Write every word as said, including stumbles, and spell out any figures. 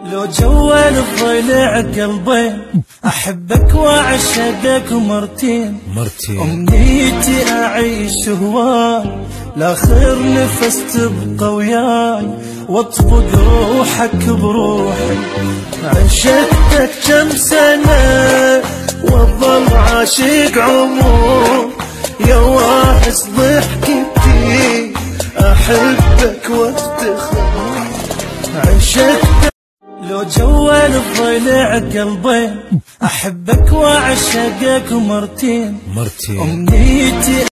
لو جوال الضلع قلبين أحبك وأعشقك مرتين مرتين أمنيتي أعيش هواي لآخر نفس تبقى وياي واطبق روحك بروحي. عشقتك كم سنة وظل عاشق عمر يا واحس ضحكتي أحبك وافتخر. عشقتك لو جوال الضلع قلبين أحبك وأعشقك مرتين مرتين أمنيتي